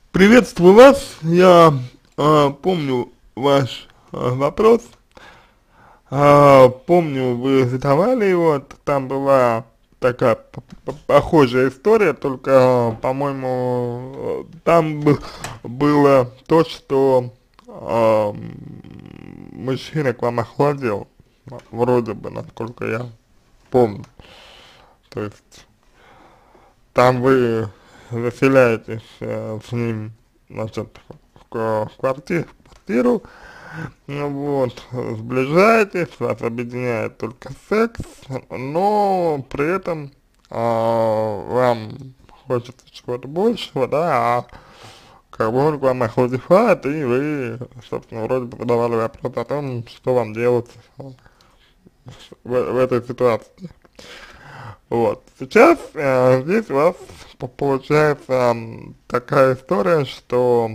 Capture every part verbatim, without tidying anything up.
Приветствую вас. Я а, помню ваш а, вопрос. А, помню, вы задавали его. т- Там была такая п- п- похожая история, только, а, по-моему, э, там бы- было то, что а, м, мужчина к вам охладел, в- вроде бы, насколько я помню. То есть там вы заселяетесь э, с ним, значит, в, ка- в квартиру, квартиру. Ну вот, сближаетесь, вас объединяет только секс, но при этом а, вам хочется чего-то большего, да, а как бы он к вам охладевает, и вы, собственно, вроде бы задавали вопрос о том, что вам делать в, в этой ситуации. Вот, сейчас э, здесь у вас по- получается м, такая история, что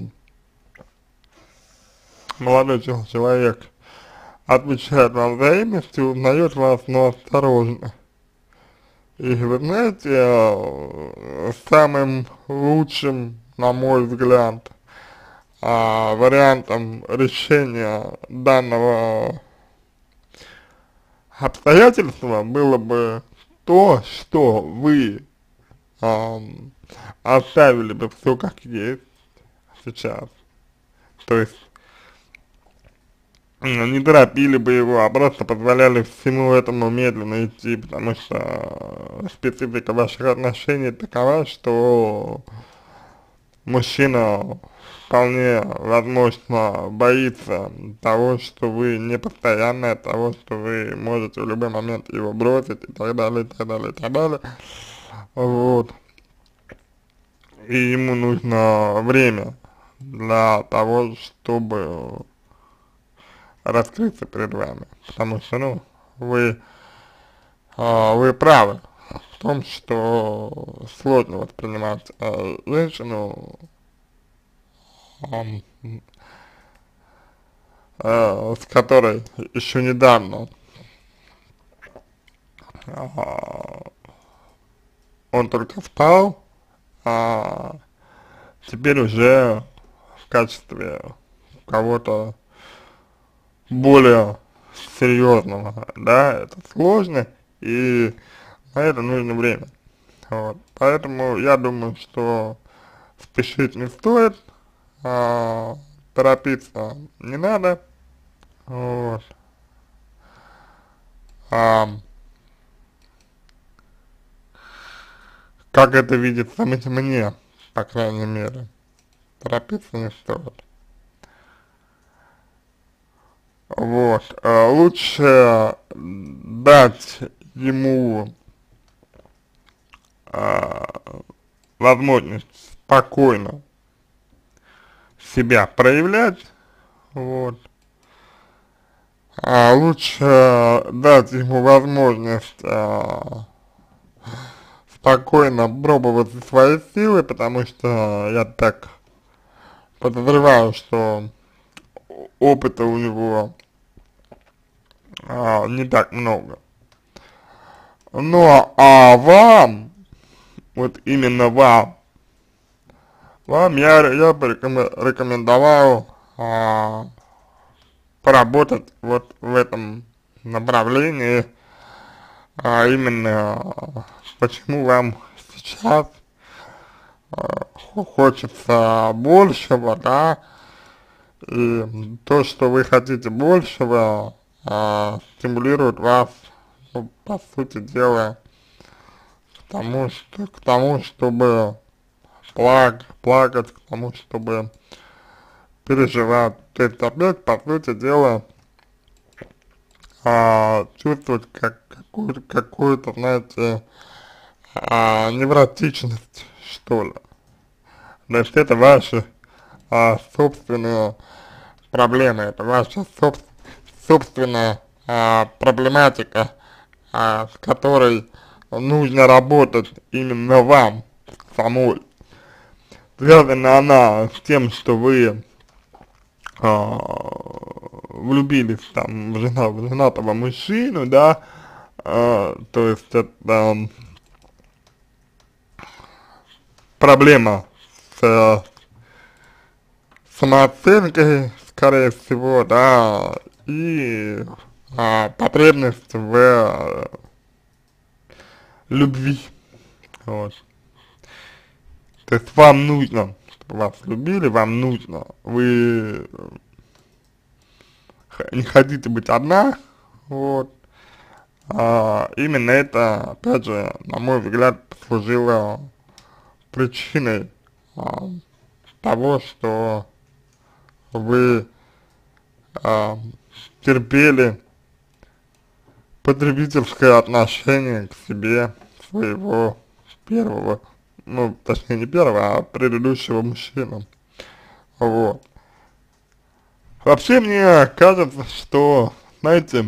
молодой чел- человек отвечает вам взаимностью, узнает вас, но осторожно. И вы знаете, э, самым лучшим, на мой взгляд, а, вариантом решения данного обстоятельства было бы то, что вы ам, оставили бы все как есть сейчас. То есть м, не торопили бы его, а просто позволяли всему этому медленно идти, потому что э, специфика ваших отношений такова, что мужчина вполне возможно боится того, что вы не постоянны, того, что вы можете в любой момент его бросить и так далее, и так далее, и так далее. Вот. И ему нужно время для того, чтобы раскрыться перед вами. Потому что, ну, вы, а, вы правы в том, что сложно воспринимать а, женщину, ам, а, с которой еще недавно а, он только спал, а теперь уже в качестве кого-то более серьезного, да, это сложно, и на это нужно время. Вот. Поэтому я думаю, что спешить не стоит, а, торопиться не надо, вот. А, как это видится мне, по крайней мере, торопиться не стоит. Вот, а, лучше дать ему а, возможность спокойно себя проявлять, вот, а лучше дать ему возможность а, спокойно пробовать свои силы, потому что я так подозреваю, что опыта у него а, не так много. Но а вам, вот именно вам, вам я, я бы рекоме- рекомендовал а, поработать вот в этом направлении, а именно почему вам сейчас а, хочется большего, да, и то, что вы хотите большего, а, стимулирует вас, ну, по сути дела, к тому, что, к тому, чтобы плак, плакать, к тому, чтобы переживать. То есть опять, по сути дела, а, чувствовать как какую-то, какую-то, знаете, а, невротичность, что ли. То есть это ваши а, собственные проблемы, это ваша соб собственная а, проблематика, а, с которой нужно работать именно вам самой. Связана она с тем, что вы а, влюбились там в, жена, в женатого мужчину, да, а, то есть это проблема с самооценкой, скорее всего, да, и а, потребность в э, любви, вот. То есть вам нужно, чтобы вас любили, вам нужно, вы не хотите быть одна, вот, а, именно это, опять же, на мой взгляд, послужило причиной а, того, что вы а, терпели потребительское отношение к себе своего первого, ну, точнее не первого, а предыдущего мужчину, вот. Вообще мне кажется, что, знаете,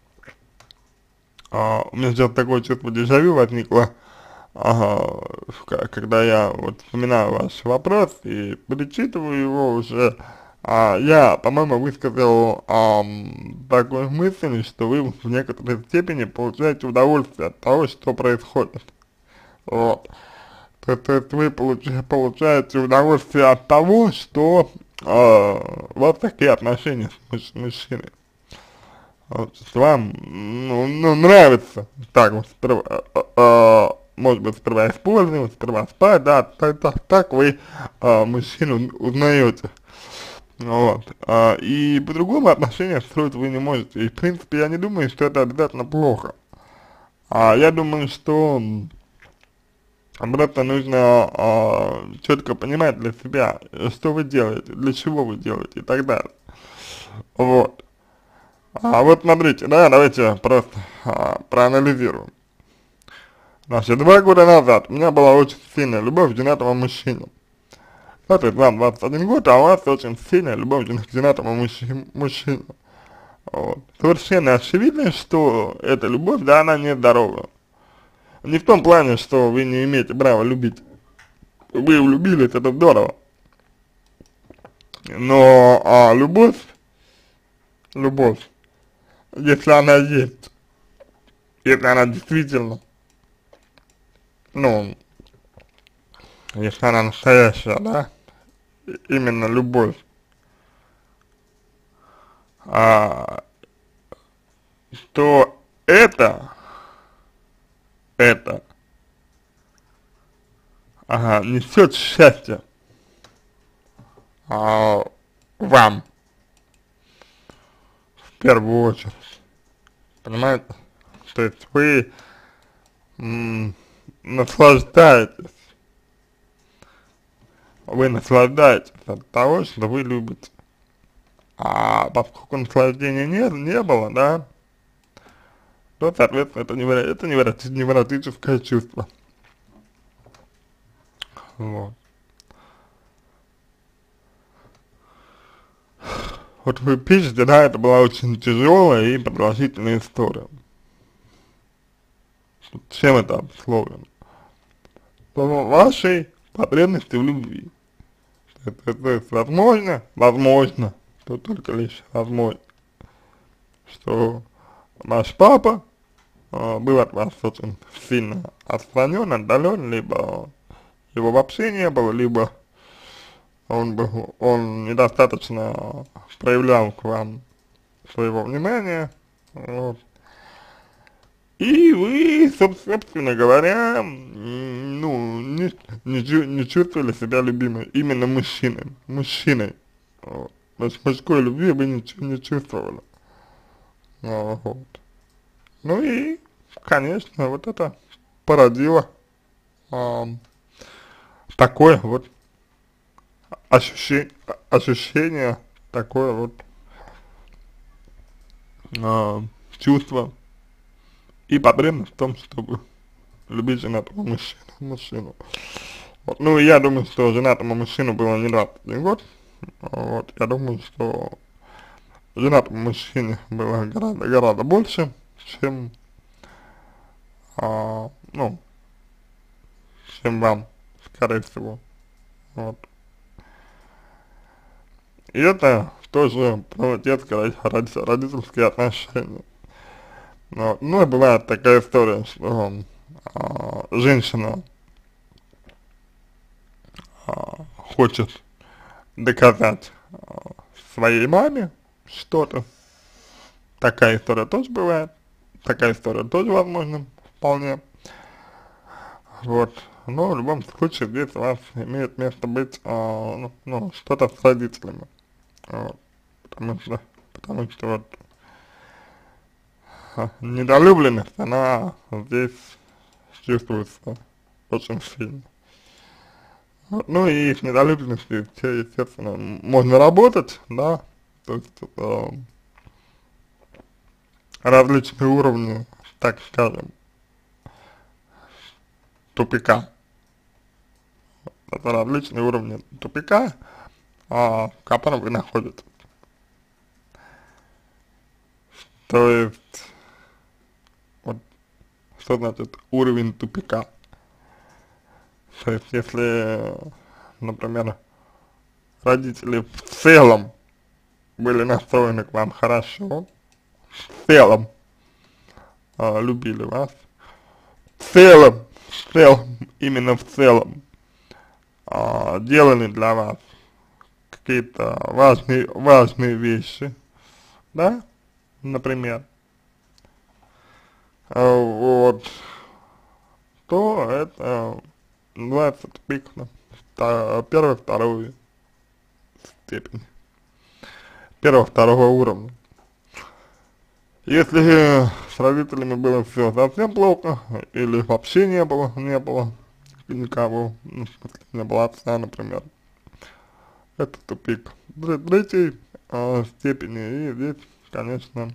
а, у меня сейчас такое чувство дежавю возникло, ага, когда я вот вспоминаю ваш вопрос и перечитываю его уже, а, я, по-моему, высказал а, такую мысль, что вы в некоторой степени получаете удовольствие от того, что происходит. Вот. То, то есть вы получаете, получаете удовольствие от того, что а, у вас такие отношения с муж мужчиной. Вот, вам, ну, ну, нравится так вот, сперва, а, а, может быть, сперва использовать, сперва спать, да, так, так, так вы а, мужчину узнаете. Вот, а, и по-другому отношения строить вы не можете. И, в принципе, я не думаю, что это обязательно плохо. А я думаю, что просто нужно а, четко понимать для себя, что вы делаете, для чего вы делаете и так далее. Вот. А вот смотрите, да, давайте просто а, проанализируем. Значит, два года назад у меня была очень сильная любовь к женатому мужчине. Ну, то есть вам двадцать один год, а у вас очень сильная любовь к женатому мужчине. мужчине. Вот. Совершенно очевидно, что эта любовь, да, она нездоровая. Не в том плане, что вы не имеете права любить. Вы влюбились, это здорово. Но а, любовь, любовь, если она есть, если она действительно, ну, если она настоящая, да, именно любовь, а, то это, это, ага, несет счастье а, вам, в первую очередь, понимаете? То есть вы м, наслаждаетесь, вы наслаждаетесь от того, что вы любите. А поскольку наслаждения не, не было, да, то, соответственно, это, неверо это неверо невротическое чувство. Вот. Вот вы пишете, да, это была очень тяжелая и продолжительная история. Чем это обусловлено? По вашей потребности в любви. Это, то есть, возможно, возможно, то только лишь возможно, что ваш папа э, был от вас очень сильно отстранен, отдален, либо его вообще не было, либо он был, он недостаточно проявлял к вам своего внимания, вот. И вы, собственно говоря, ну, не, не, не чувствовали себя любимой, именно мужчиной, мужчиной, вот. То есть мужской любви вы ничего не чувствовали, вот. Ну и, конечно, вот это породило а, такое вот ощущение, ощущение, такое вот а, чувство и потребность в том, чтобы любить женатого мужчину. мужчину. Вот. Ну, и я думаю, что женатому мужчину было не двадцать один год, вот, я думаю, что женатому мужчине было гораздо, гораздо больше, чем, а, ну, чем вам, скорее всего, вот. И это тоже про детские родительские отношения. Вот. Ну, и бывает такая история, что а, женщина а, хочет доказать э, своей маме что-то. Такая история тоже бывает, такая история тоже возможна вполне. Вот. Но в любом случае здесь у вас имеет место быть э, ну, ну, что-то с родителями. Вот. Потому что, потому что вот э, недолюбленность, она здесь чувствуется очень сильно. Вот. Ну и с недолюбленностью, естественно, можно работать, да, то есть э, различные уровни, так скажем, тупика. Это различные уровни тупика, а, в котором вы находитесь. То есть, вот, что значит уровень тупика? То есть, если, например, родители в целом были настроены к вам хорошо, в целом а, любили вас, в целом, в целом, именно в целом, а, делали для вас какие-то важные, важные вещи, да, например, а, вот, то это называется тупик на вта- первой, второй степени, первого, второго уровня. Если с родителями было все совсем плохо, или вообще не было, не было никого, ну, в смысле, не было отца, например, это тупик. Тре- Третьей э, степени, и здесь, конечно,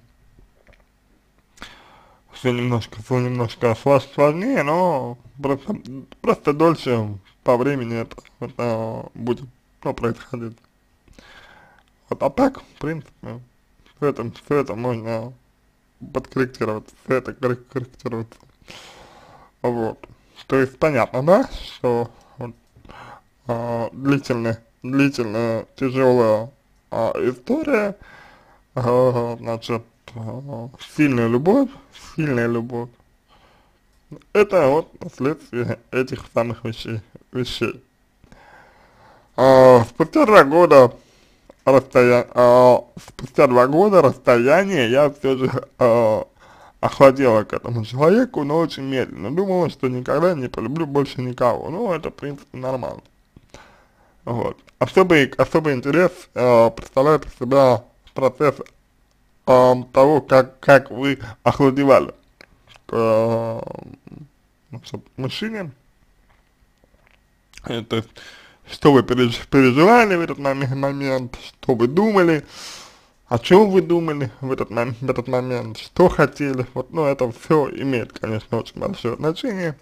все немножко, все немножко слож- сложнее, но просто, просто дольше по времени это, это будет, ну, происходить. Вот, а так, в принципе, все это, все это можно подкорректировать, все это коррек- корректируется. Вот. То есть понятно, да, что вот, а, длительная, длительная, тяжелая а, история, а, значит, а, сильная любовь, сильная любовь, это вот последствия этих самых вещей. вещей. А, спустя два года расстоя... а, спустя два года расстояния я все же а, охладела к этому человеку, но очень медленно. Думала, что никогда не полюблю больше никого. Ну, это, в принципе, нормально. Вот. Особый, особый интерес э, представляет из себя процесс э, того, как, как вы охладевали к э, значит, мужчине. Э, то есть, что вы переж, переживали в этот момен- момент, что вы думали, о чем вы думали в этот, мом- в этот момент, что хотели. Вот, ну, это все имеет, конечно, очень большое значение.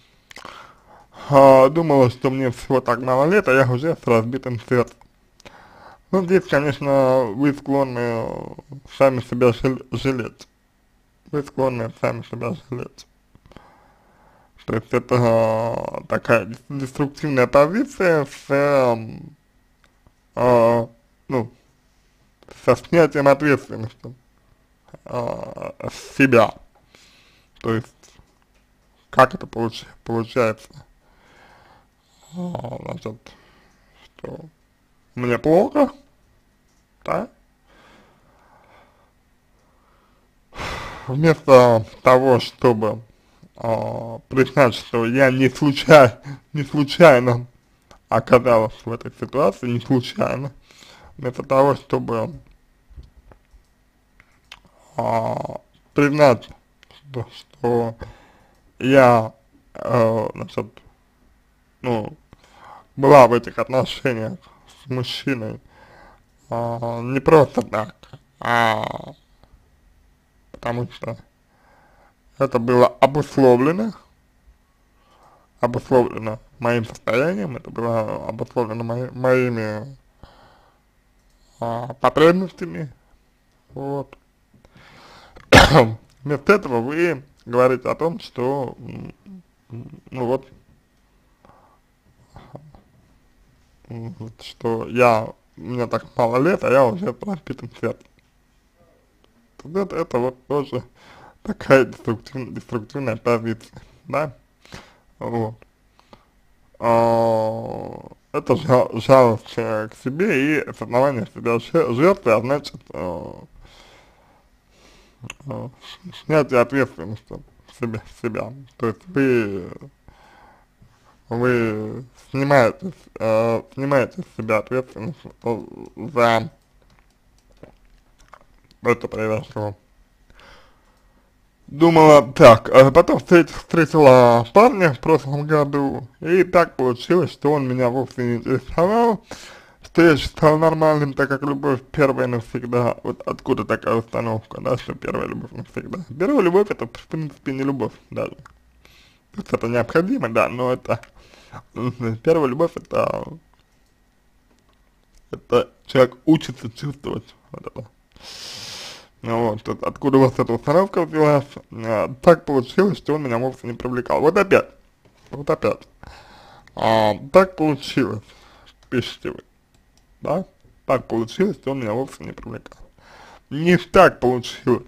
А, думала, что мне всего так мало лет, а я уже с разбитым сердцем. Ну, здесь, конечно, вы склонны э, сами себя жал- жалеть. Вы склонны сами себя жалеть. То есть это э, такая дес- деструктивная позиция с, э, э, ну, со снятием ответственности э, с себя. То есть, как это получ получается? А, значит, что мне плохо, да? Вместо того, чтобы а, признать, что я не случайно, не случайно оказалась в этой ситуации, не случайно, вместо того, чтобы а, признать, что, что я, э, значит, ну, была в этих отношениях с мужчиной а, не просто так, а потому что это было обусловлено, обусловлено моим состоянием, это было обусловлено мои, моими а, потребностями, вот. Вместо этого вы говорите о том, что, м, ну вот, м, вот, что я, мне так мало лет, а я уже пропитан цветом. Вот это, это вот тоже такая деструктивная, деструктивная позиция, да, вот. А, это жал, жалость э, к себе и осознавание себя жертвы, а значит, э, э, снятие ответственности себе, себя. То есть вы, вы снимаете, э, снимаете с себя ответственность за это произошло. Думала так, а потом встретила, встретила парня в прошлом году, и так получилось, что он меня вовсе не интересовал, что я считал нормальным, так как любовь первая навсегда. Вот откуда такая установка, да, что первая любовь навсегда. Первая любовь это, в принципе, не любовь даже. То есть это необходимо, да, но это, первая любовь это, это человек учится чувствовать вот это. Вот, откуда у вас эта установка взялась, а, так получилось, что он меня вовсе не привлекал. Вот опять, вот опять, а, так получилось, пишите вы, да, так получилось, что он меня вовсе не привлекал. Не так получилось.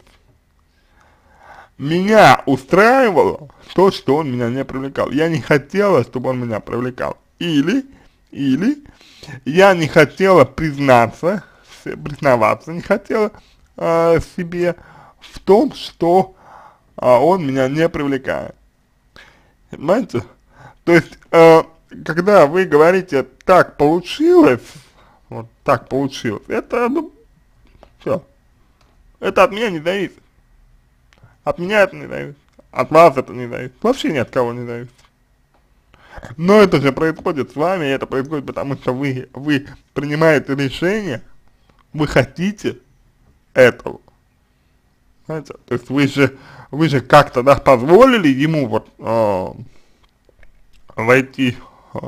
Меня устраивало то, что он меня не привлекал. Я не хотела, чтобы он меня привлекал. Или, или я не хотела признаться, признаваться, не хотела э, себе в том, что э, он меня не привлекает. Понимаете? То есть, э, когда вы говорите «так получилось», вот так получилось, это, ну, все, это от меня не зависит. От меня это не зависит, от вас это не зависит, вообще ни от кого не зависит. Но это же происходит с вами, и это происходит потому, что вы, вы принимаете решение, вы хотите этого. Знаете, то есть вы же, вы же как-то, да, позволили ему вот э, войти э,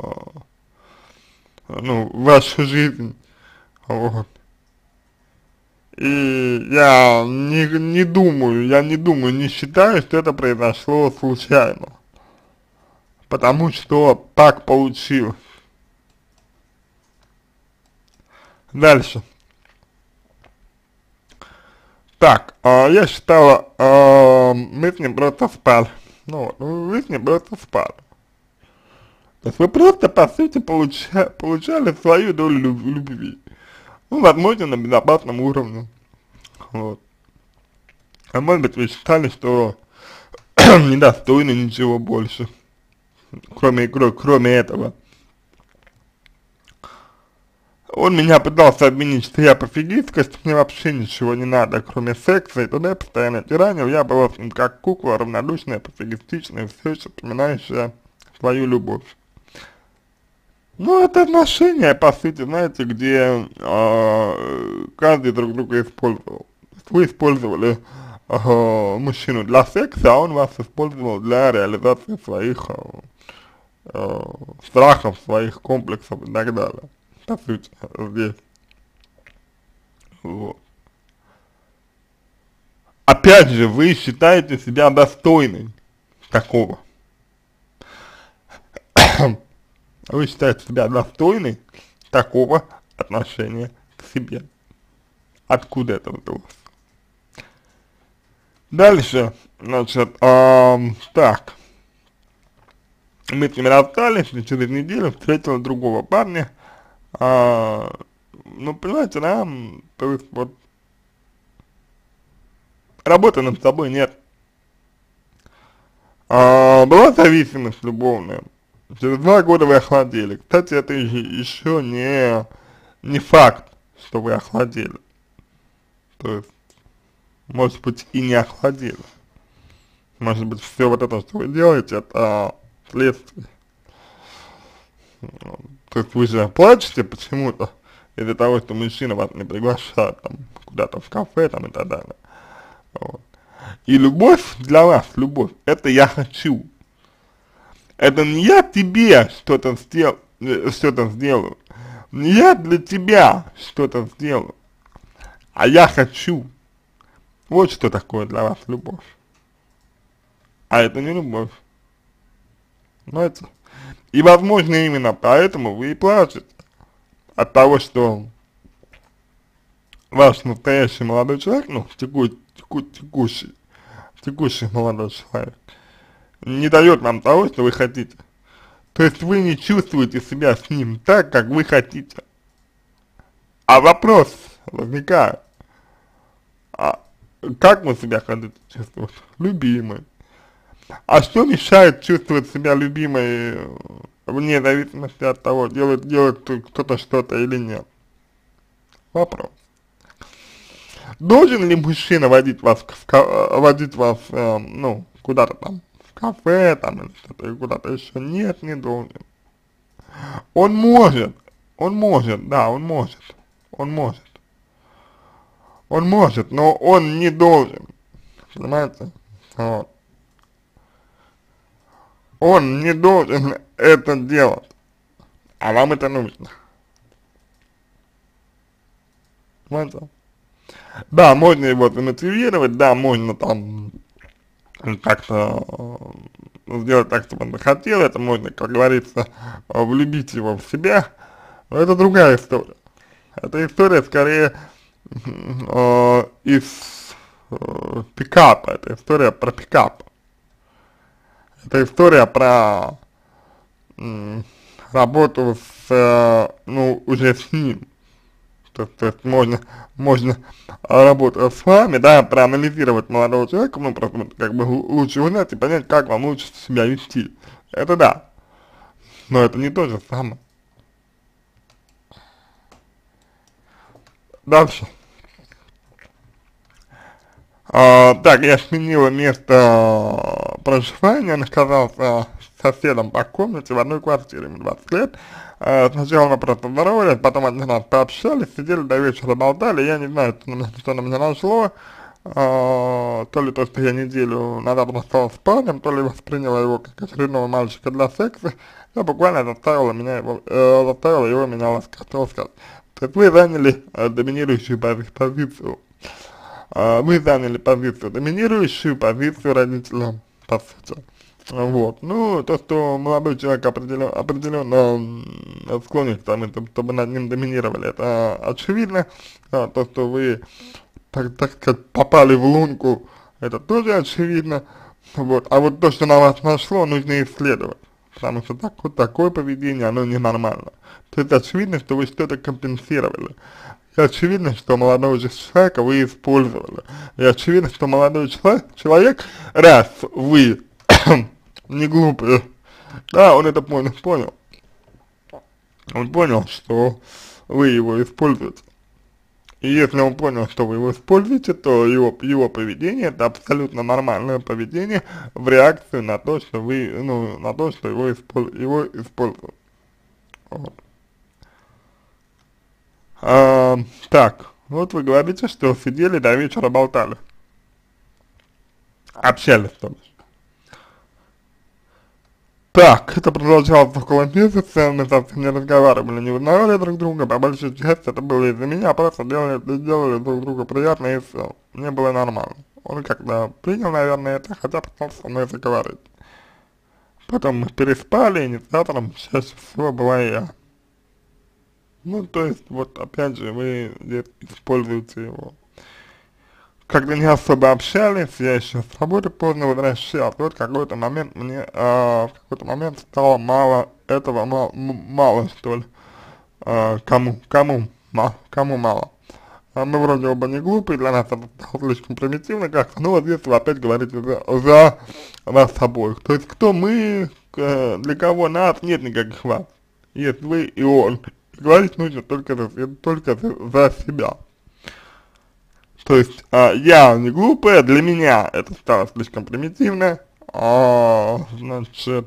ну, в вашу жизнь, вот. И я не, не думаю, я не думаю, не считаю, что это произошло случайно. Потому что так получилось. Дальше. Так, э, я считала, э, мы с ним просто спали. Ну, вы с ним просто спали. То есть вы просто, по сути, получа, получали свою долю люб любви. Ну, возможно, на безопасном уровне. Вот. А может быть, вы считали, что недостойны ничего больше, кроме, кроме, кроме этого. Он меня пытался обвинить, что я пофигистка, что мне вообще ничего не надо, кроме секса, и тогда я постоянно тиранил, я была с ним как кукла, равнодушная, пофигистичная, все еще вспоминающая свою любовь. Ну, это отношения, по сути, знаете, где э, каждый друг друга использовал. Вы использовали э, мужчину для секса, а он вас использовал для реализации своих э, э, страхов, своих комплексов и так далее. По сути, здесь. Вот. Опять же, вы считаете себя достойной такого. Вы считаете себя достойной такого отношения к себе. Откуда это взялось? Дальше, значит, эм, так. Мы с ними расстались, и через неделю встретила другого парня. Э, ну, понимаете, да, то есть вот работы над собой нет. Э, была зависимость любовная. Через два года вы охладели. Кстати, это еще не, не факт, что вы охладели. То есть, может быть, и не охладели. Может быть, все вот это, что вы делаете, это следствие. То есть, вы же плачете почему-то из-за того, что мужчина вас не приглашает там куда-то в кафе там и так далее. Вот. И любовь для вас, любовь, это я хочу. Это не я тебе что-то сделал, что-то сделаю, не я для тебя что-то сделаю, а я хочу. Вот что такое для вас любовь. А это не любовь. Понимаете? И возможно именно поэтому вы и плачете от того, что ваш настоящий молодой человек, ну, теку, теку, текущий, текущий молодой человек, не дает вам того, что вы хотите. То есть вы не чувствуете себя с ним так, как вы хотите. А вопрос возникает, а как вы себя хотите чувствовать? Любимой. А что мешает чувствовать себя любимой э, вне зависимости от того, делает, делает кто-то что-то или нет? Вопрос. Должен ли мужчина водить вас, в, ка- водить вас, э, ну, куда-то там, в кафе, там, или что-то, куда-то еще? Нет, не должен. Он может, он может, да, он может, он может, он может, но он не должен, понимаете? Вот. Он не должен это делать, а вам это нужно, понимаете? Да, можно его замотивировать, да, можно там как-то э, сделать так, чтобы он захотел, это можно, как говорится, э, влюбить его в себя, но это другая история. Эта история скорее э, из э, пикапа, это история про пикап. Это история про м, работу с, э, ну, уже с ним. То, то есть можно, можно работать с вами, да, проанализировать молодого человека, ну, просто как бы лучше узнать и понять, как вам лучше себя вести. Это да, но это не то же самое. Дальше. А, так, я сменила место проживания, оказался соседом по комнате в одной квартире, мне двадцать лет. А, сначала мы просто здоровались, потом один раз пообщались, сидели до вечера болтали, я не знаю, что на, что на меня нашло, а, то ли то, что я неделю назад рассталась с парнем, то ли восприняла его как очередного мальчика для секса, я буквально заставила, меня его, э, заставила его меня ласкать, ласкать. То есть вы заняли э, доминирующую пози позицию. А, вы заняли позицию, доминирующую позицию родителя, по сути. Вот, ну, то, что молодой человек определенно, определенно склонен к тому, чтобы над ним доминировали, это очевидно. А, то, что вы, так, так сказать, попали в лунку, это тоже очевидно. Вот, а вот то, что на вас нашло, нужно исследовать. Потому что так, вот такое поведение, оно ненормально. То есть очевидно, что вы что-то компенсировали. И очевидно, что молодого человека вы использовали. И очевидно, что молодой человек, человек, раз вы не глупые, да, он это понял, понял. Он понял, что вы его используете. И если он понял, что вы его используете, то его, его поведение — это абсолютно нормальное поведение в реакцию на то, что вы, ну, на то, что его, использ, его используют. Вот. А, так, вот вы говорите, что сидели до вечера болтали, общались, то бишь. Так, это продолжалось около месяца, мы совсем не разговаривали, не узнавали друг друга, по большей части это было из-за меня, просто делали, делали друг другу приятно и все, мне было нормально. Он как-то принял, наверное, это, хотя пытался со мной заговорить. Потом мы переспали, инициатором чаще всего была я. Ну, то есть, вот опять же, вы здесь используете его. Когда не особо общались, я еще с работы поздно возвращался, вот в какой-то момент мне, а, в какой-то момент стало мало этого, мало, мало что ли, а, кому, кому, мало, кому мало. А мы вроде оба не глупые, для нас это стало слишком примитивно как-то, ну вот здесь вы опять говорите за, за вас обоих. То есть кто мы, к, для кого нас, нет никаких вас, есть вы и он. Говорить нужно только за, только за, за себя. То есть, а, я не глупая, для меня это стало слишком примитивно, а, значит,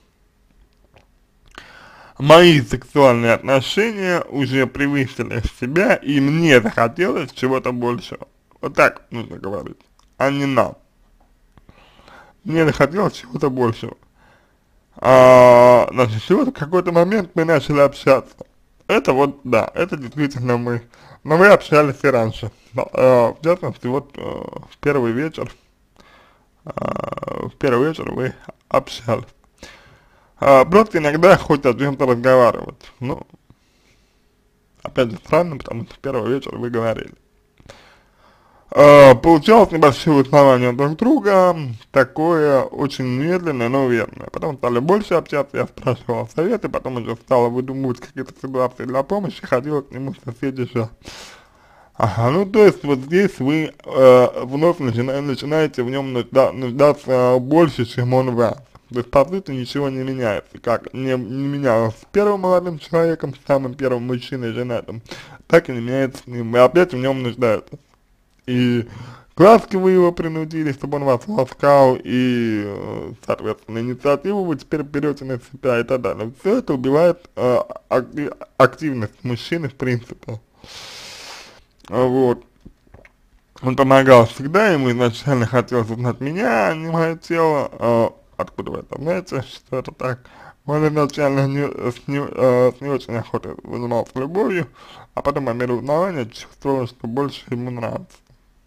мои сексуальные отношения уже превысили себя, и мне захотелось чего-то большего. Вот так нужно говорить, а не нам. Мне захотелось чего-то большего. А, значит, и вот в какой-то момент мы начали общаться. Это вот, да, это действительно мы. Но мы общались и раньше. Uh, в частности, вот uh, в первый вечер, uh, в первый вечер вы общались. Uh, просто иногда хоть о чем-то разговаривать. Ну, опять же, странно, потому что в первый вечер вы говорили. Э, получалось небольшое узнавание друг друга, такое очень медленное, но верное. Потом стали больше общаться, я спрашивал советы, потом уже стала выдумывать какие-то ситуации для помощи, ходила к нему в соседи же. Ага, ну то есть вот здесь вы э, вновь начина, начинаете в нем нужда, нуждаться больше, чем он в вас. То есть по сути ничего не меняется, как не, не менялось с первым молодым человеком, с самым первым мужчиной женатым, так и не меняется с ним, вы опять в нем нуждаетесь. И глазки вы его принудили, чтобы он вас ласкал, и, э, соответственно, инициативу вы теперь берете на себя и так далее. Все это убивает э, акти активность мужчины в принципе. А вот. Он помогал всегда, ему изначально хотелось узнать меня, а не мое тело. А откуда вы это знаете, что это так? Он изначально не, с, не, э, с не очень охотой занимался любовью, а потом по мере узнавания чувствовал, что больше ему нравится.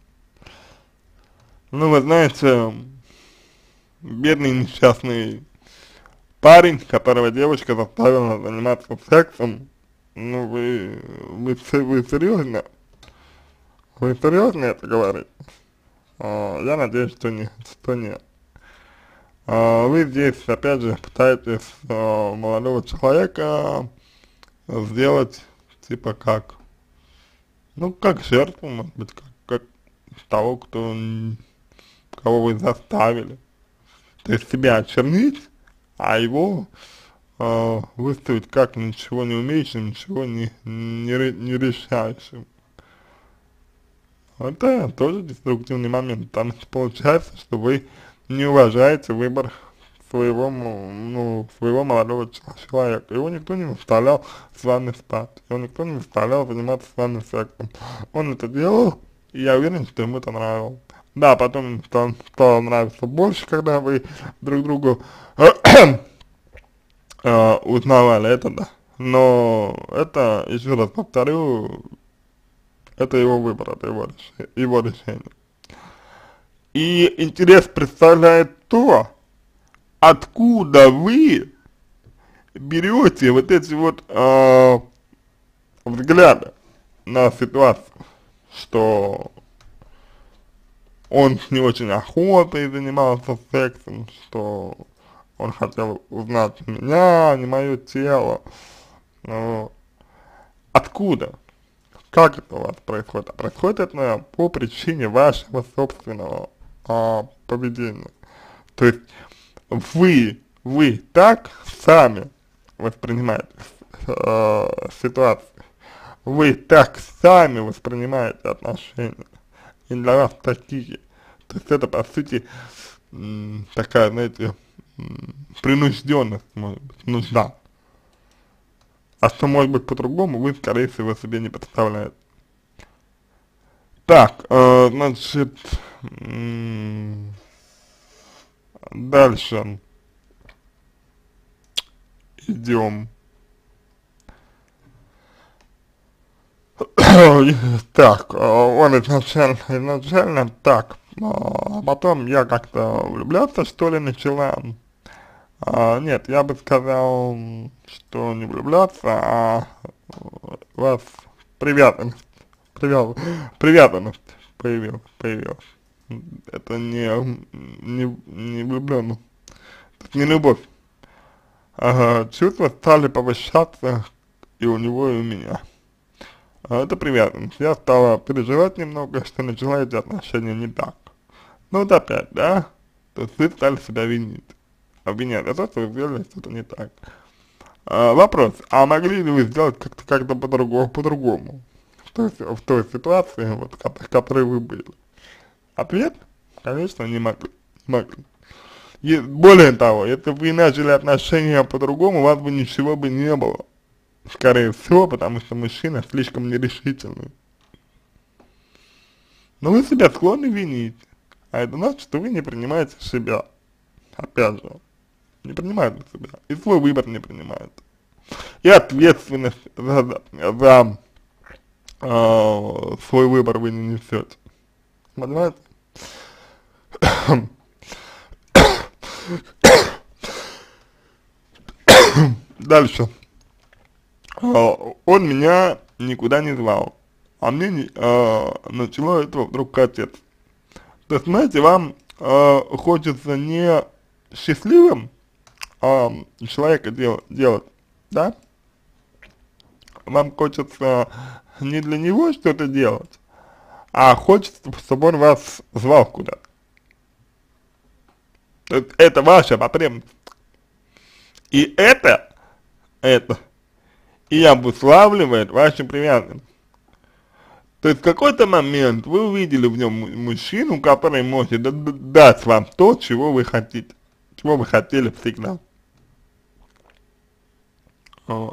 Ну, вы знаете, бедный несчастный парень, которого девочка заставила заниматься сексом, ну, вы, вы, вы серьезно? Вы серьезно это говорите? А, я надеюсь, что нет, что нет. А, вы здесь, опять же, пытаетесь а, молодого человека сделать, типа, как, ну, как жертву, может быть, как, как того, кто, кого вы заставили. То есть себя очернить, а его э, выставить как ничего не умеющим, ничего не, не, не решающим. Это тоже деструктивный момент, потому что получается, что вы не уважаете выбор своего, ну, своего молодого человека. Его никто не заставлял с вами спать, его никто не заставлял заниматься с вами сексом. Он это делал, и я уверен, что ему это нравилось. Да, потом стало, стало нравиться больше, когда вы друг другу э, узнавали, это да. Но это, еще раз повторю, это его выбор, это его, решение, его решение. И интерес представляет то, откуда вы берете вот эти вот э, взгляды на ситуацию, что он не очень охотой занимался сексом, что он хотел узнать меня, а не мое тело. Вот. Откуда? Как это у вас происходит? А происходит это по причине вашего собственного а, поведения. То есть вы, вы так сами воспринимаете э, ситуацию, вы так сами воспринимаете отношения, и для вас такие. То есть это, по сути, такая, знаете, принужденность, может быть, нужна. А что может быть по-другому, вы, скорее всего, себе не представляете. Так, э, значит, дальше идем. Так, он изначально, изначально так, а потом я как-то влюбляться, что ли, начала. А, нет, я бы сказал, что не влюбляться, а у вас привязанность, привяз, привязанность появилась, появилась. Это не, не, не влюблённость, это не любовь. Ага, чувства стали повышаться и у него, и у меня. А это привязанность. Я стала переживать немного, что начала эти отношения не так. Ну вот опять, да? То есть вы стали себя винить. Обвинять за то, что вы сделали что-то не так. А, вопрос, а могли ли вы сделать как-то как-то по-другому, по-другому? В той, в той ситуации, вот, в которой вы были? Ответ, конечно, не могли. Не могли. И более того, если бы вы начали отношения по-другому, у вас бы ничего бы не было. Скорее всего, потому что мужчина слишком нерешительный. Но вы себя склонны винить, а это значит, что вы не принимаете себя. Опять же, не принимаете себя, и свой выбор не принимаете. И ответственность за, за э, свой выбор вы не несете. Понимаете? Дальше. Он меня никуда не звал. а мне не, э, начало этого вдруг хотеться. То есть, знаете, вам э, хочется не счастливым э, человека дел, делать, да? Вам хочется не для него что-то делать, а хочется, чтобы он вас звал куда-то. То есть это ваша потребность. И это, это и обуславливает вашу привязанность. То есть в какой-то момент вы увидели в нем мужчину, который может дать вам то, чего вы хотите, чего вы хотели всегда. Вот.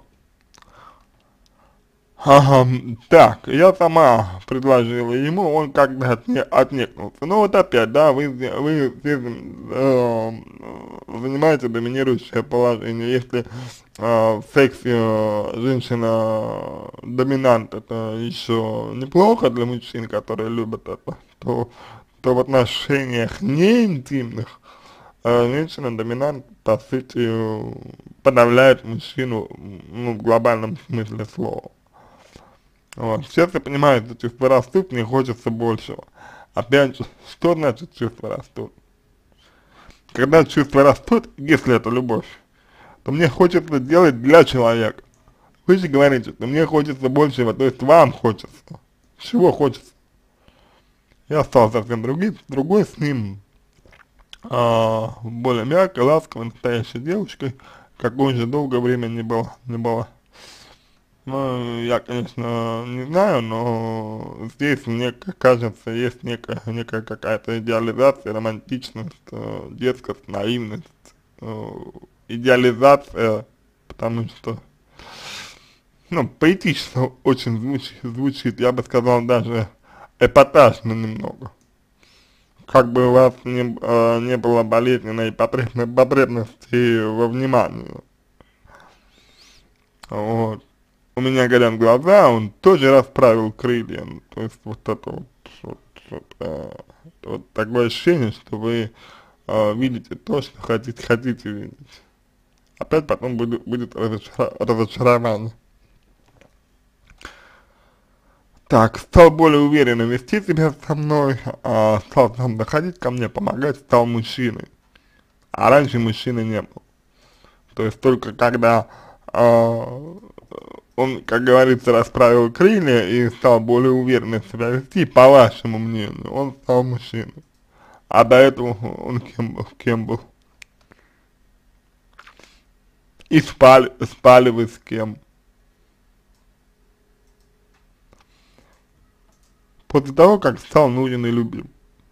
Ага, так, я сама предложила ему, он как-то отне, отнекнулся. Ну вот опять, да, вы, вы, вы э, занимаете доминирующее положение. Если э, в сексе э, женщина доминант, это еще неплохо для мужчин, которые любят это, то, то в отношениях неинтимных э, женщина-доминант, по сути, подавляет мужчину, ну, в глобальном смысле слова. Вот. Сейчас я понимаю, что чувства растут, мне хочется большего. Опять же, что значит чувства растут? Когда чувства растут, если это любовь, то мне хочется делать для человека. Вы же говорите, что мне хочется большего, то есть вам хочется. Чего хочется? Я стал совсем другим, другой с ним, а, более мягкой, ласковой, настоящей девушкой, какой же долгое время не было, не было. Ну, я, конечно, не знаю, но здесь, мне кажется, есть некая, некая какая-то идеализация, романтичность, э, детскость, наивность, э, идеализация, потому что, ну, поэтично очень звучит, звучит, я бы сказал, даже эпатажно немного. Как бы у вас не, э, не было болезненной потребности, потребности во внимании. Вот. У меня горят глаза, он тоже расправил крылья, ну, то есть вот это вот, вот, вот, э, вот такое ощущение, что вы э, видите то, что хотите, хотите видеть. Опять потом будет, будет разочара, разочарование. Так, стал более уверенно вести себя со мной, а, стал сам доходить ко мне, помогать, стал мужчиной. А раньше мужчины не был. То есть только когда э, он, как говорится, расправил крылья и стал более уверенно себя вести, по вашему мнению, он стал мужчиной. А до этого он кем был? Кем был? И спали, спали вы с кем? После того, как стал нужен и любим.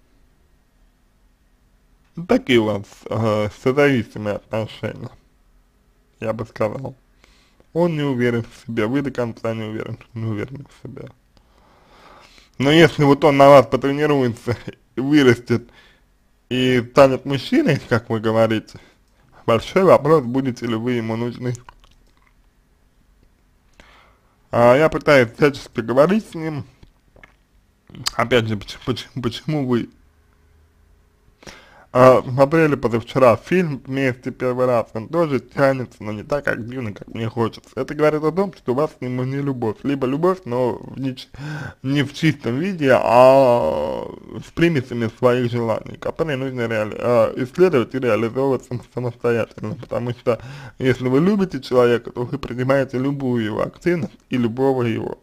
Такие у вас э, созависимые отношения, я бы сказал. Он не уверен в себе, вы до конца не уверен, не уверены в себе. Но если вот он на вас потренируется, вырастет и станет мужчиной, как вы говорите, большой вопрос, будете ли вы ему нужны. А я пытаюсь всячески говорить с ним, опять же, почему, почему, почему вы а, смотрели позавчера фильм вместе первый раз, он тоже тянется, но не так активно, как мне хочется. Это говорит о том, что у вас к нему не любовь, либо любовь, но в не, не в чистом виде, а с примесями своих желаний, которые нужно реали, а, исследовать и реализовывать сам, самостоятельно, потому что если вы любите человека, то вы принимаете любую его активность и любого его.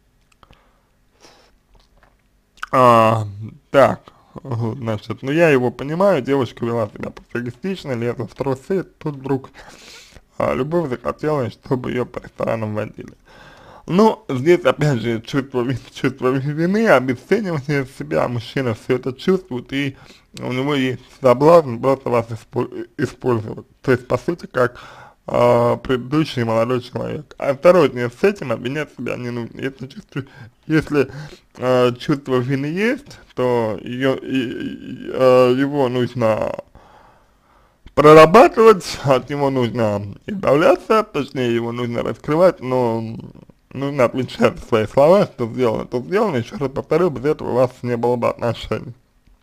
А, так. Значит, ну я его понимаю, девушка вела себя пофигистично, лезла в трусы, тут вдруг а, любовь захотела, чтобы ее по ресторанам водили. Ну, здесь опять же чувство, чувство вины, обесценивание себя, мужчина все это чувствует, и у него есть соблазн просто вас использовать. То есть, по сути, как э, предыдущий молодой человек. А второе, с этим обвинять себя не нужно. Если чувство, если э, чувство вины есть, то ее, и, и, э, его нужно прорабатывать, от него нужно избавляться, точнее его нужно раскрывать, но нужно отвечать за свои слова, что сделано, то сделано, еще раз повторю, без этого у вас не было бы отношений.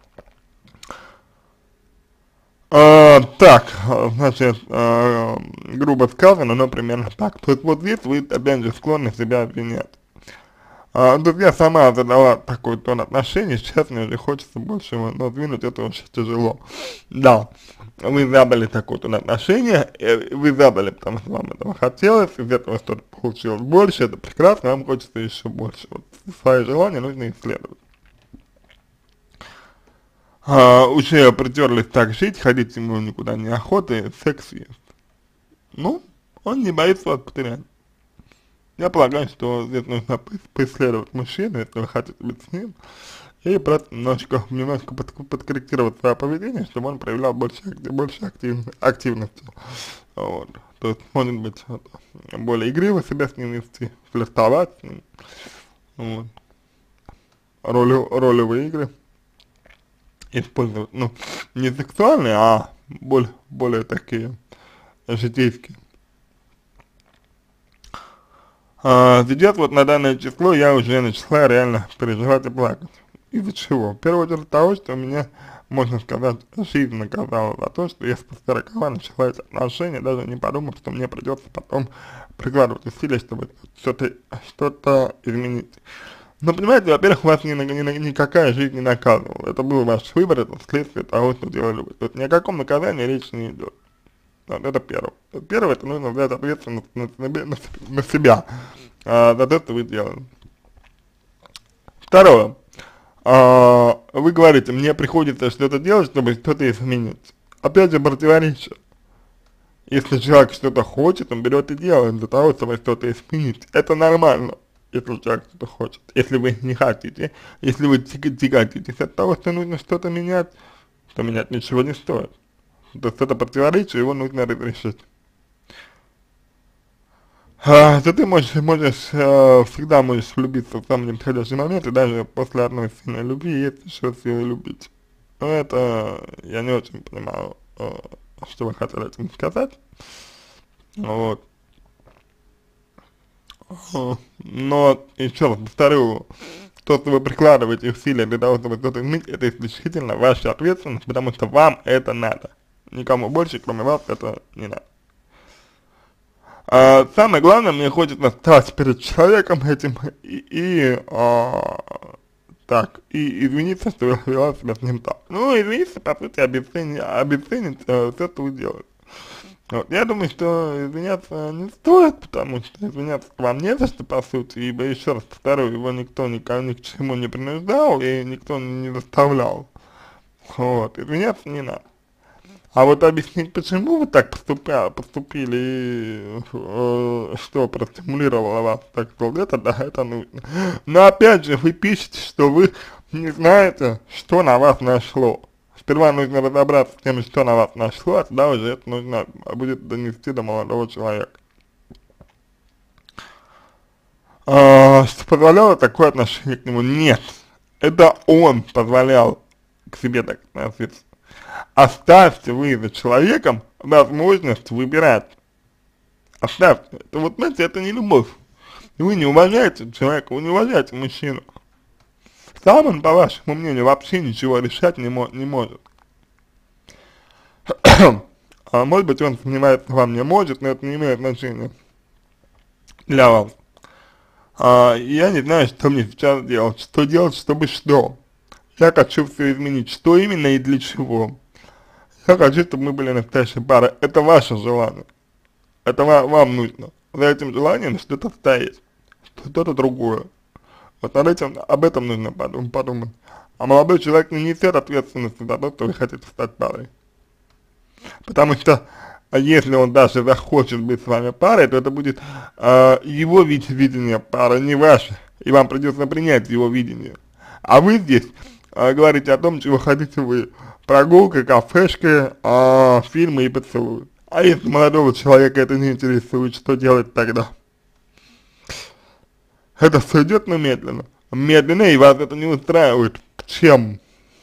А, так, значит, а, грубо сказано, но примерно так. То есть вот здесь вы, опять же, склонны себя обвинять. А, тут я сама задала такой тон отношений, сейчас мне уже хочется больше его, но двинуть это очень тяжело. Да, вы задали такой тон отношения, э, вы задали, потому что вам этого хотелось, из этого что-то получилось больше, это прекрасно, вам хочется еще больше. Вот свои желания нужно исследовать. А, уже притерлись так жить, ходить ему никуда не охота, и секс есть. Ну, он не боится вас потерять. Я полагаю, что здесь нужно поисследовать мужчину, если вы хотите быть с ним, и просто немножко, немножко под, подкорректировать свое поведение, чтобы он проявлял больше, больше актив, активности. Вот. То есть, может быть, вот, более игриво себя с ним вести, флиртовать с ним. Вот. Роли, ролевые игры использовать, ну, не сексуальные, а более, более такие житейские. А, сейчас вот на данное число я уже начала реально переживать и плакать. Из-за чего? В первую очередь того, что меня, можно сказать, жизнь наказала за то, что я спустя рукава начала эти отношения, даже не подумав, что мне придется потом прикладывать усилия, чтобы что-то что изменить. Но понимаете, во-первых, вас ни, ни, ни, никакая жизнь не наказывала. Это был ваш выбор, это следствие того, что делали вы. То есть ни о каком наказании речи не идет. Вот это первое. Первое, это нужно взять ответственность на, на, на, на себя, а, за то, что вы делали. Второе. А, вы говорите, мне приходится что-то делать, чтобы что-то изменить. Опять же, противоречие. Если человек что-то хочет, он берет и делает для того, чтобы что-то изменить. Это нормально, если человек что-то хочет. Если вы не хотите, если вы тяготитесь от того, что нужно что-то менять, то менять ничего не стоит. То есть это противоречие, его нужно разрешить. А, то ты можешь, можешь э, всегда можешь влюбиться в самый неподходящий момент, и даже после одной сильной любви есть еще силы любить. Но это я не очень понимаю, э, что вы хотели этим сказать. Вот. Но, еще раз повторю, то, что вы прикладываете усилия для того, чтобы что-то изменить, это исключительно ваша ответственность, потому что вам это надо. Никому больше, кроме вас, это не надо. А, самое главное, мне хочется стать перед человеком этим и, и а, так, и извиниться, что я вела себя с ним так. Ну, извиниться, по сути, обесценить, обесценить э, все, что вы делаете. Вот. Я думаю, что извиняться не стоит, потому что извиняться вам не за что, по сути, ибо, еще раз повторю, его никто никого, ни к чему не принуждал и никто не заставлял. Вот, извиняться не надо. А вот объяснить, почему вы так поступали, поступили и э, что простимулировало вас так долго, это да, это нужно. Но опять же, вы пишете, что вы не знаете, что на вас нашло. Сперва нужно разобраться с тем, что на вас нашло, а тогда уже это нужно будет донести до молодого человека. А, что позволяло такое отношение к нему? Нет. Это он позволял к себе так относиться. Оставьте вы за человеком возможность выбирать. Оставьте. Это вот, знаете, это не любовь. Вы не уважаете человека, вы не уважаете мужчину. Сам он, по вашему мнению, вообще ничего решать не, мо не может. А может быть, он сомневается, вам не может, но это не имеет значения для вас. А, я не знаю, что мне сейчас делать. Что делать, чтобы что? Я хочу все изменить. Что именно и для чего? Я хочу, чтобы мы были настоящей парой. Это ваше желание. Это вам, вам нужно. За этим желанием что-то стоит. Что-то другое. Вот над этим, об этом нужно подумать, подумать. А молодой человек не несет ответственности за то, что вы хотите стать парой. Потому что, если он даже захочет быть с вами парой, то это будет э, его вид видение пары, не ваше. И вам придется принять его видение. А вы здесь э, говорите о том, чего хотите вы. Прогулка, кафешки, э, фильмы и поцелуи. А если молодого человека это не интересует, что делать тогда? Это все идет, но медленно. Медленно, и вас это не устраивает. Чем?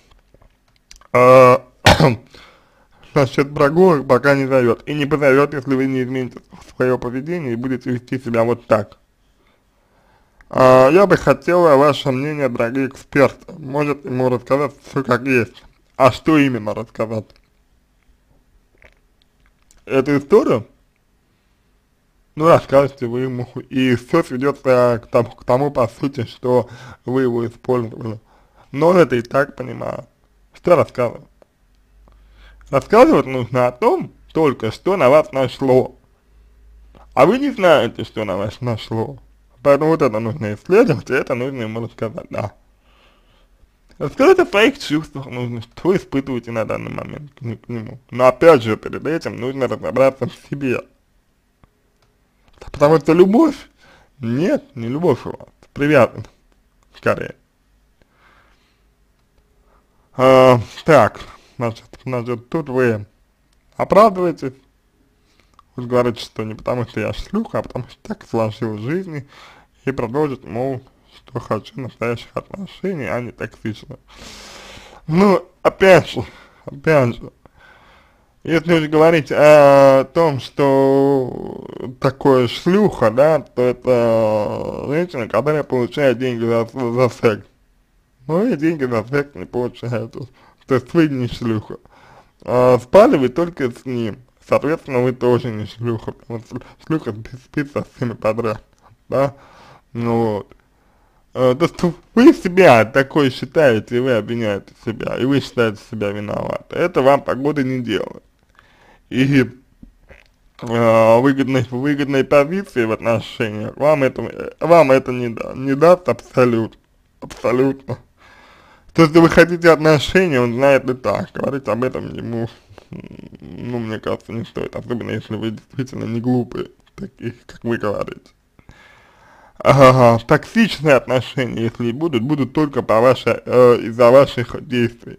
А, насчет прогулок пока не зовет. И не позовет, если вы не измените свое поведение и будете вести себя вот так. А, я бы хотела ваше мнение, дорогие эксперты. Может ему рассказать все как есть. А что именно рассказать? Эту историю? ну, расскажете вы ему, и все сведется к тому, к тому, по сути, что вы его использовали. Но он это и так понимает. Что рассказывать? Рассказывать нужно о том только, что на вас нашло. А вы не знаете, что на вас нашло. Поэтому вот это нужно исследовать, и это нужно ему рассказать, да. Рассказать о своих чувствах нужно, что вы испытываете на данный момент к, к нему. Но опять же, перед этим нужно разобраться в себе. Потому что любовь, нет, не любовь у вас, привязанность, скорее. А, так, значит, значит, тут вы оправдываетесь, вы говорите, что не потому что я шлюха, а потому что так сложилось в жизни, и продолжить, мол, что хочу настоящих отношений, а не токсичных. Ну, опять же, опять же, если уж говорить о том, что такое шлюха, да, то это женщина, которая получает деньги за, за секс. Ну и деньги за секс не получает, то есть вы не шлюха. А спали вы только с ним, соответственно, вы тоже не шлюха, потому что шлюха спит со всеми подряд, да, ну вот. А, то, что вы себя такой считаете, и вы обвиняете себя, и вы считаете себя виноваты, это вам погоды не делает. И э, выгодной, выгодной позиции в отношениях вам это, вам это не, да, не даст абсолютно, абсолютно. То, если вы хотите отношения, он знает и так, говорить об этом ему, ну, мне кажется, не стоит, особенно если вы действительно не глупые, такие, как вы говорите. Ага, токсичные отношения, если и будут, будут только по вашей, э, из-за ваших действий.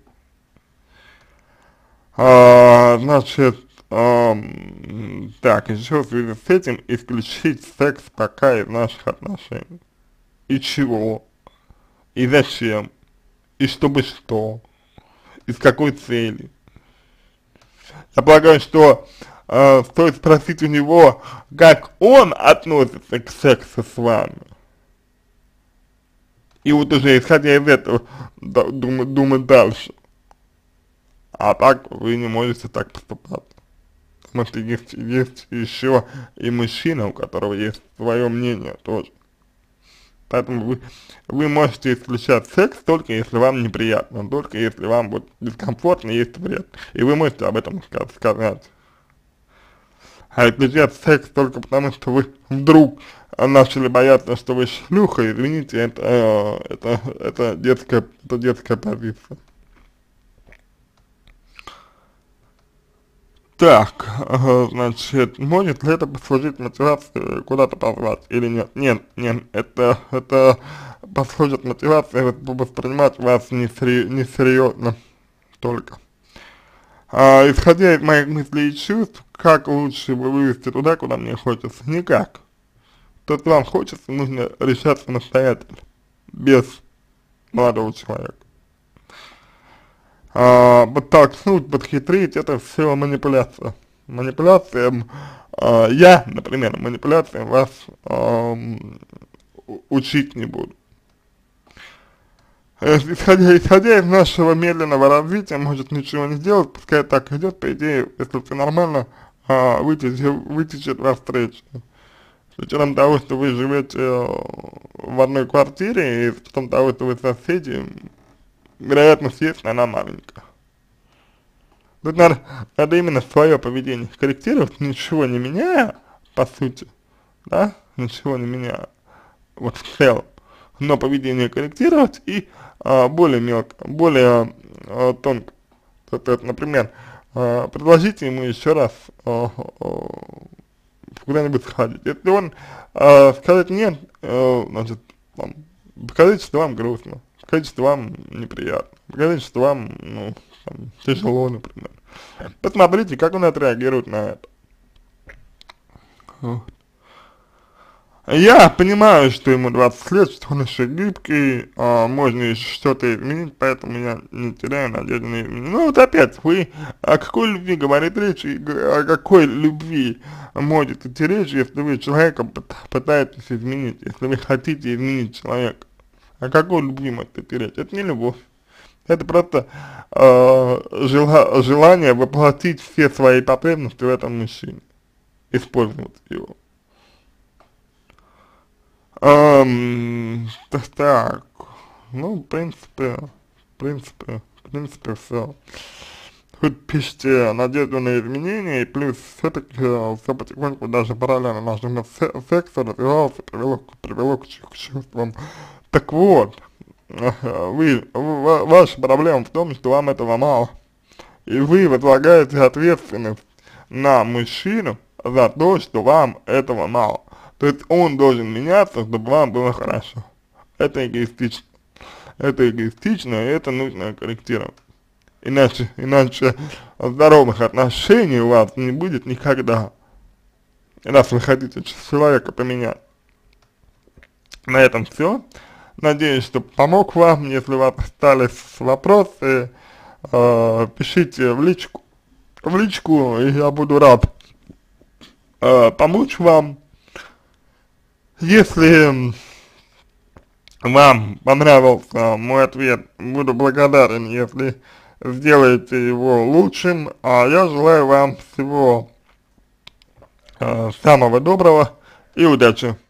А, значит, эм, так, еще в связи с этим исключить секс пока из наших отношений. И чего? И зачем? И чтобы что? И с какой целью? Я полагаю, что э, стоит спросить у него, как он относится к сексу с вами. И вот уже исходя из этого да, думать, думать дальше. А так вы не можете так поступать. Потому что есть, есть еще и мужчина, у которого есть свое мнение тоже. Поэтому вы, вы можете исключать секс только если вам неприятно, только если вам будет дискомфортно, есть вред. И вы можете об этом сказать. А исключать секс только потому, что вы вдруг начали бояться, что вы шлюха, извините, это, э, это, это, детская, это детская позиция. Так, э, значит, может ли это послужить мотивацией куда-то позвать или нет? Нет, нет, это, это послужит мотивацией воспринимать вас несерьезно, несерьезно только. А, исходя из моих мыслей и чувств, как лучше вывести туда, куда мне хочется? Никак. То, что вам хочется, нужно решать самостоятельно, без молодого человека. А, подтолкнуть, подхитрить, это все манипуляция. Манипуляциям, а, я, например, манипуляциям вас а, учить не буду. Исходя, исходя из нашего медленного развития, может ничего не сделать, пускай так идет, по идее, если все нормально, а, вытечет, вытечет во встречу. С учетом того, что вы живете в одной квартире, и с учетом того, что вы соседи, вероятность есть, но она маленькая. Тут надо, надо именно свое поведение корректировать, ничего не меняя, по сути, да, ничего не меняя, вот в целом, но поведение корректировать и а, более мелко, более а, тонко. То есть, например, а, предложите ему еще раз а, а, куда-нибудь сходить. Если он а, скажет нет, а, значит, там, покажите, что вам грустно. Скажите, что вам неприятно, покажите, что вам, ну, там, тяжело, например. Посмотрите, как он отреагирует на это. Вот. Я понимаю, что ему двадцать лет, что он еще гибкий, а, можно еще что-то изменить, поэтому я не теряю надежды на изменение. Ну вот опять, вы о какой любви говорит речь, и о какой любви может идти речь, если вы человека пытаетесь изменить, если вы хотите изменить человека. О какой любви может идти речь? Это не любовь. Это просто э, жела, желание воплотить все свои потребности в этом мужчине. Использовать его. Ам, так, так, ну, в принципе, в принципе, в принципе, все. Хоть пишите надежду на изменения, и плюс все-таки все потихоньку, даже параллельно нашему се- сексу развивался, привело, к- привело к, чу- к чувствам. Так вот, э, вы, ва- ваша проблема в том, что вам этого мало. И вы возлагаете ответственность на мужчину за то, что вам этого мало. То есть он должен меняться, чтобы вам было хорошо. Это эгоистично. Это эгоистично, и это нужно корректировать. Иначе, иначе здоровых отношений у вас не будет никогда, раз вы хотите человека поменять. На этом все. Надеюсь, что помог вам. Если у вас остались вопросы, э, пишите в личку, в личку, и я буду рад э, помочь вам. Если вам понравился мой ответ, буду благодарен, если сделаете его лучшим, а я желаю вам всего э, самого доброго и удачи.